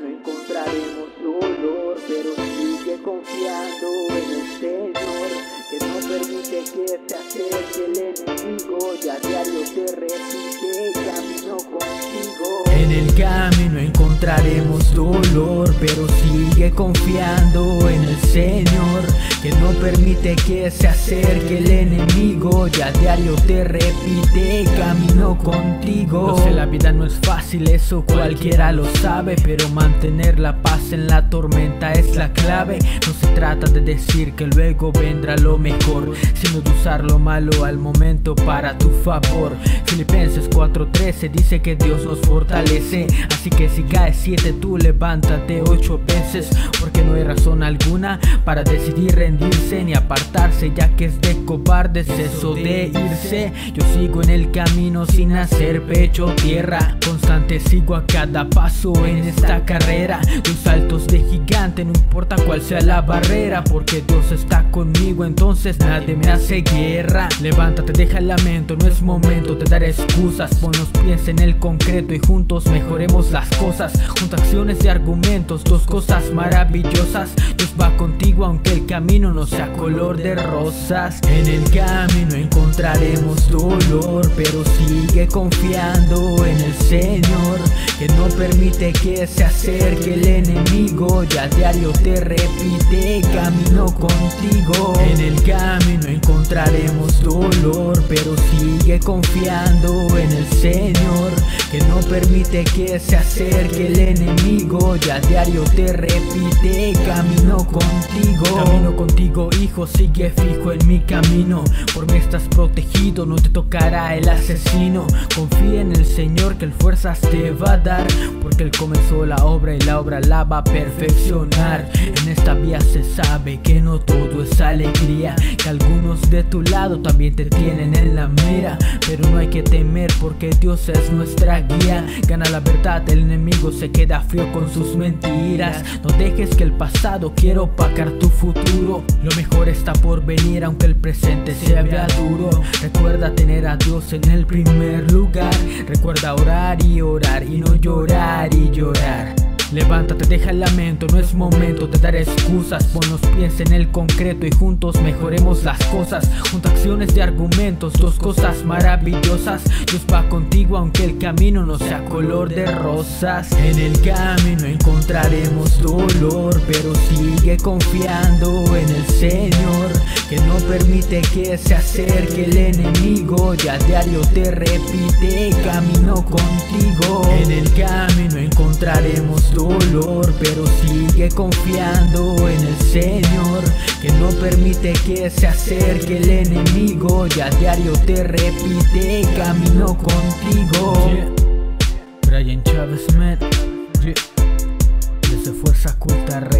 encontraremos dolor, pero sigue confiando en el Señor, que no permite que se acerque el enemigo, y a diario te repite, camino contigo. En el camino encontraremos dolor, pero sigue confiando en el Señor, que no permite que se acerque el enemigo, y a diario te repite, camino contigo. Lo sé, la vida no es fácil, eso cualquiera lo sabe, pero mantener la paz en la tormenta es la clave. No se trata de decir que luego vendrá lo mejor, sino de usar lo malo al momento para tu favor. Filipenses 4:13 dice que Dios nos fortalece, así que si caes 7 tú levántate 8 veces, porque no hay razón alguna para decidir rendirse ni apartarse, ya que es de cobardes eso de irse. Yo sigo en el camino sin hacer pecho tierra, constante sigo a cada paso en esta carrera. Doy saltos de gigante, no importa cuál sea la barrera, porque Dios está conmigo, entonces nadie me hace guerra. Levántate, deja el lamento, no es momento de dar excusas, pon los pies en el concreto y juntos mejoremos las cosas. Junto a acciones y argumentos, dos cosas maravillosas. Dios va contigo aunque el camino no sea color de rosas. En el camino encontraremos dolor, pero sigue confiando en el Señor, que no permite que se acerque el enemigo, y a diario te repite, camino contigo. En el camino encontraremos dolor, pero sigue confiando en el Señor, que no permite que se acerque el enemigo, y a diario te repite, camino contigo. Camino contigo, hijo, sigue fijo en mi camino, por mí estás protegido, no te tocará el asesino. Confía en el Señor que Él fuerzas te va a dar, porque Él comenzó la obra y la obra la va a perfeccionar. En esta vía se sabe que no todo es alegría, que algunos de tu lado también te tienen en la mira, pero no hay que temer porque Dios es nuestra guía. Gana la verdad, el enemigo se queda frío con sus mentiras. No dejes que el pasado quiera opacar tu futuro, lo mejor está por venir aunque el presente sea duro. Recuerda tener a Dios en el primer lugar, recuerda orar y no llorar y llorar. Levántate, deja el lamento, no es momento de dar excusas, pon los pies en el concreto y juntos mejoremos las cosas. Junto a acciones y argumentos, dos cosas maravillosas. Dios va contigo aunque el camino no sea color de rosas. En el camino encontraremos dolor, pero sigue confiando en el Señor, que no permite que se acerque el enemigo, y a diario te repite, camino contigo. En el camino encontraremos dolor, pero sigue confiando en el Señor, que no permite que se acerque el enemigo, y a diario te repite, camino contigo. Brian Chávez, man. Desde Fuerza Oculta.